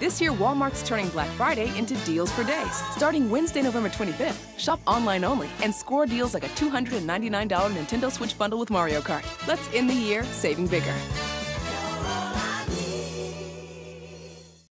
This year, Walmart's turning Black Friday into deals for days. Starting Wednesday, November 25th. Shop online only and score deals like a $299 Nintendo Switch bundle with Mario Kart. Let's end the year saving bigger.